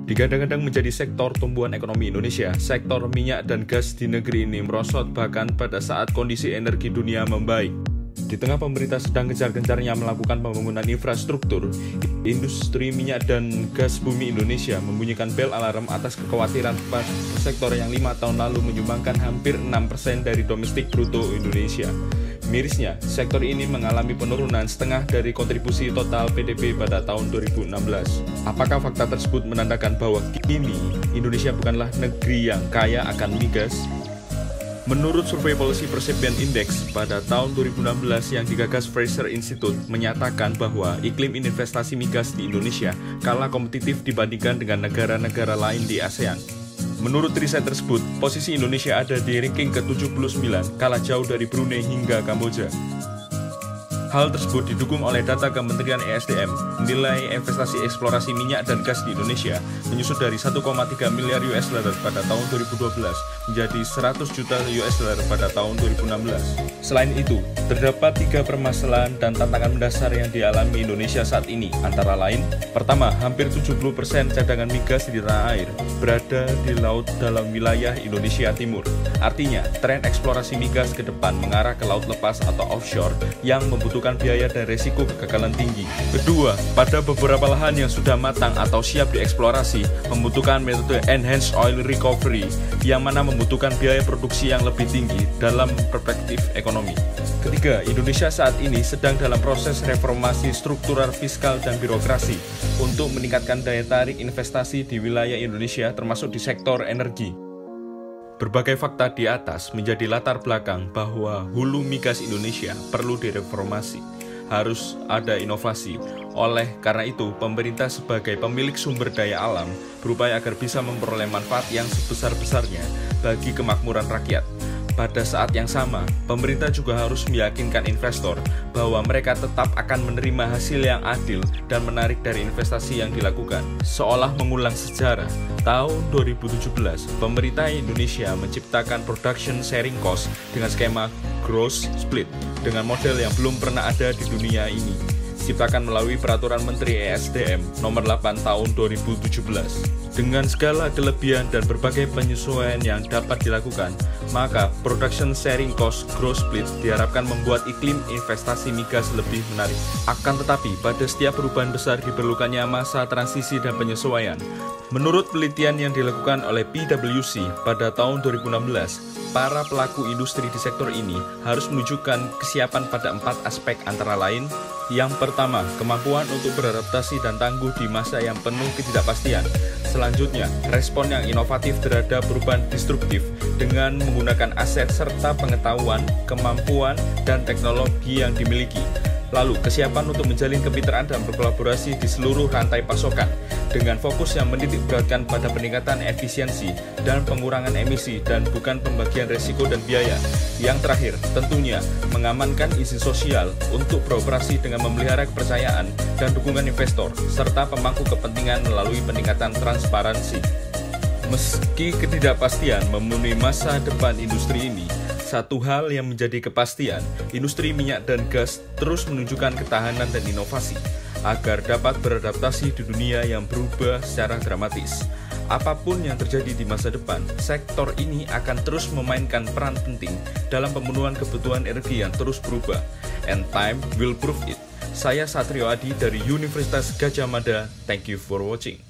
Digadang-gadang menjadi sektor tumbuhan ekonomi Indonesia, sektor minyak dan gas di negeri ini merosot bahkan pada saat kondisi energi dunia membaik. Di tengah pemerintah sedang gencar-gencarnya melakukan pembangunan infrastruktur, industri minyak dan gas bumi Indonesia membunyikan bel alarm atas kekhawatiran pada sektor yang 5 tahun lalu menyumbangkan hampir 6% dari domestik bruto Indonesia. Mirisnya, sektor ini mengalami penurunan setengah dari kontribusi total PDB pada tahun 2016. Apakah fakta tersebut menandakan bahwa kini Indonesia bukanlah negeri yang kaya akan migas? Menurut survei Policy Perception Index pada tahun 2016 yang digagas Fraser Institute menyatakan bahwa iklim investasi migas di Indonesia kalah kompetitif dibandingkan dengan negara-negara lain di ASEAN. Menurut riset tersebut, posisi Indonesia ada di ranking ke-79, kalah jauh dari Brunei hingga Kamboja. Hal tersebut didukung oleh data Kementerian ESDM. Nilai investasi eksplorasi minyak dan gas di Indonesia menyusut dari 1,3 miliar US dollar pada tahun 2012 menjadi 100 juta US dollar pada tahun 2016. Selain itu, terdapat 3 permasalahan dan tantangan mendasar yang dialami Indonesia saat ini, antara lain, pertama, hampir 70% cadangan migas di tanah air berada di laut dalam wilayah Indonesia Timur. Artinya, tren eksplorasi migas ke depan mengarah ke laut lepas atau offshore yang membutuhkan biaya dan resiko kegagalan tinggi. Kedua, pada beberapa lahan yang sudah matang atau siap dieksplorasi, membutuhkan metode enhanced oil recovery yang mana membutuhkan biaya produksi yang lebih tinggi dalam perspektif ekonomi. Ketiga, Indonesia saat ini sedang dalam proses reformasi struktural fiskal dan birokrasi untuk meningkatkan daya tarik investasi di wilayah Indonesia termasuk di sektor energi. Berbagai fakta di atas menjadi latar belakang bahwa hulu migas Indonesia perlu direformasi, harus ada inovasi. Oleh karena itu, pemerintah sebagai pemilik sumber daya alam berupaya agar bisa memperoleh manfaat yang sebesar-besarnya bagi kemakmuran rakyat. Pada saat yang sama, pemerintah juga harus meyakinkan investor bahwa mereka tetap akan menerima hasil yang adil dan menarik dari investasi yang dilakukan. Seolah mengulang sejarah, tahun 2017, pemerintah Indonesia menciptakan production sharing cost dengan skema gross split dengan model yang belum pernah ada di dunia ini. Diciptakan melalui Peraturan Menteri ESDM Nomor 8 Tahun 2017. Dengan segala kelebihan dan berbagai penyesuaian yang dapat dilakukan, maka production sharing cost growth split diharapkan membuat iklim investasi migas lebih menarik. Akan tetapi, pada setiap perubahan besar diperlukannya masa transisi dan penyesuaian. Menurut penelitian yang dilakukan oleh PwC pada tahun 2016, para pelaku industri di sektor ini harus menunjukkan kesiapan pada 4 aspek antara lain. Yang pertama, kemampuan untuk beradaptasi dan tangguh di masa yang penuh ketidakpastian. Selanjutnya, respon yang inovatif terhadap perubahan disruptif dengan menggunakan aset serta pengetahuan, kemampuan, dan teknologi yang dimiliki. Lalu, kesiapan untuk menjalin kemitraan dan berkolaborasi di seluruh rantai pasokan dengan fokus yang menitik beratkan pada peningkatan efisiensi dan pengurangan emisi dan bukan pembagian resiko dan biaya. Yang terakhir, tentunya mengamankan izin sosial untuk beroperasi dengan memelihara kepercayaan dan dukungan investor serta pemangku kepentingan melalui peningkatan transparansi. Meski ketidakpastian memenuhi masa depan industri ini, satu hal yang menjadi kepastian, industri minyak dan gas terus menunjukkan ketahanan dan inovasi agar dapat beradaptasi di dunia yang berubah secara dramatis. Apapun yang terjadi di masa depan, sektor ini akan terus memainkan peran penting dalam pemenuhan kebutuhan energi yang terus berubah. And time will prove it. Saya Satrio Adi dari Universitas Gadjah Mada. Thank you for watching.